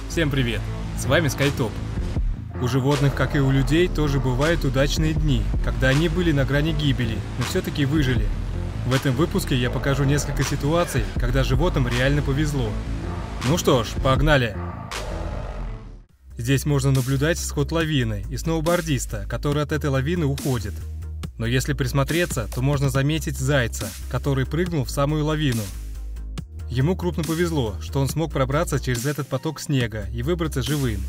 Всем привет! С вами Скайтоп. У животных, как и у людей, тоже бывают удачные дни, когда они были на грани гибели, но все-таки выжили. В этом выпуске я покажу несколько ситуаций, когда животным реально повезло. Ну что ж, погнали! Здесь можно наблюдать сход лавины и сноубордиста, который от этой лавины уходит. Но если присмотреться, то можно заметить зайца, который прыгнул в самую лавину. Ему крупно повезло, что он смог пробраться через этот поток снега и выбраться живым.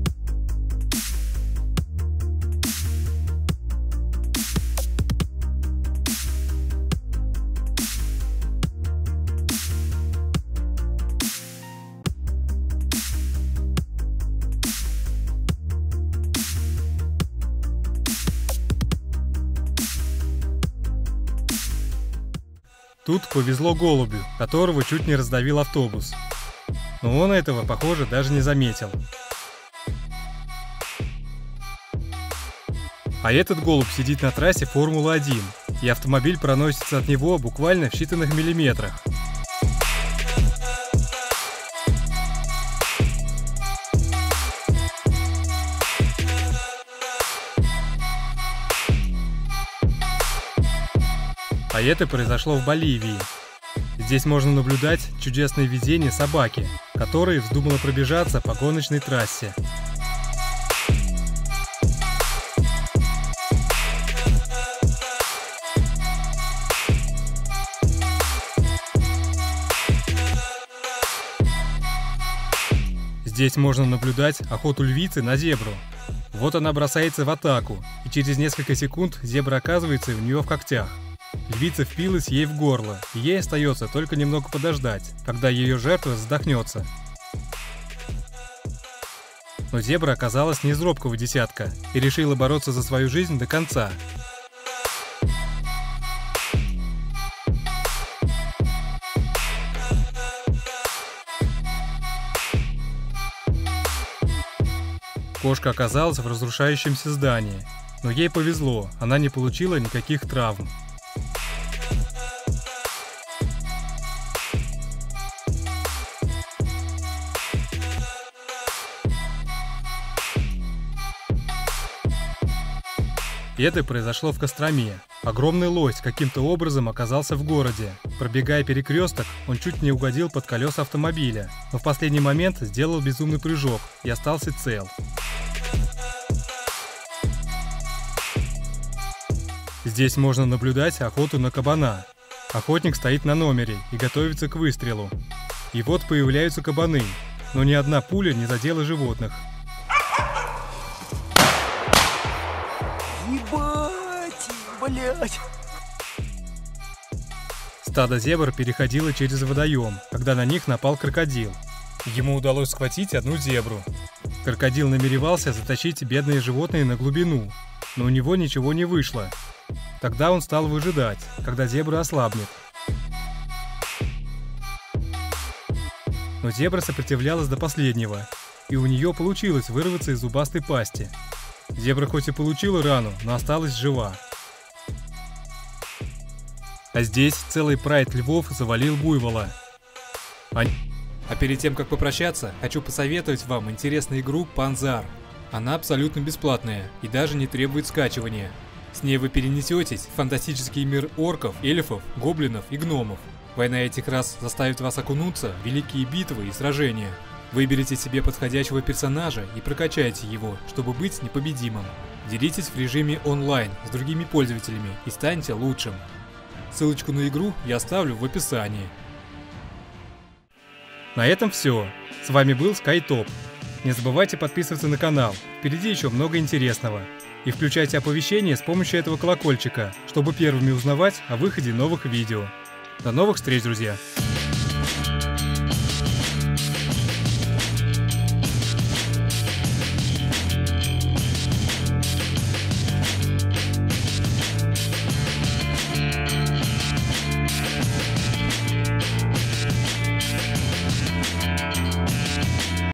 Тут повезло голубю, которого чуть не раздавил автобус. Но он этого, похоже, даже не заметил. А этот голубь сидит на трассе Формулы-1, и автомобиль проносится от него буквально в считанных миллиметрах. А это произошло в Боливии. Здесь можно наблюдать чудесное везение собаки, которая вздумала пробежаться по гоночной трассе. Здесь можно наблюдать охоту львицы на зебру. Вот она бросается в атаку, и через несколько секунд зебра оказывается у нее в когтях. Львица впилась ей в горло, и ей остается только немного подождать, когда ее жертва задохнется. Но зебра оказалась не из робкого десятка и решила бороться за свою жизнь до конца. Кошка оказалась в разрушающемся здании, но ей повезло, она не получила никаких травм. И это произошло в Костроме. Огромный лось каким-то образом оказался в городе. Пробегая перекресток, он чуть не угодил под колеса автомобиля, но в последний момент сделал безумный прыжок и остался цел. Здесь можно наблюдать охоту на кабана. Охотник стоит на номере и готовится к выстрелу. И вот появляются кабаны, но ни одна пуля не задела животных. Ебать, блять! Стадо зебр переходило через водоем, когда на них напал крокодил. Ему удалось схватить одну зебру. Крокодил намеревался затащить бедные животные на глубину, но у него ничего не вышло. Тогда он стал выжидать, когда зебра ослабнет. Но зебра сопротивлялась до последнего, и у нее получилось вырваться из зубастой пасти. Зебра хоть и получила рану, но осталась жива. А здесь целый прайд львов завалил буйвола. А перед тем, как попрощаться, хочу посоветовать вам интересную игру Panzar. Она абсолютно бесплатная и даже не требует скачивания. С ней вы перенесетесь в фантастический мир орков, эльфов, гоблинов и гномов. Война этих рас заставит вас окунуться в великие битвы и сражения. Выберите себе подходящего персонажа и прокачайте его, чтобы быть непобедимым. Делитесь в режиме онлайн с другими пользователями и станьте лучшим. Ссылочку на игру я оставлю в описании. На этом все. С вами был Скайтоп. Не забывайте подписываться на канал, впереди еще много интересного. И включайте оповещения с помощью этого колокольчика, чтобы первыми узнавать о выходе новых видео. До новых встреч, друзья!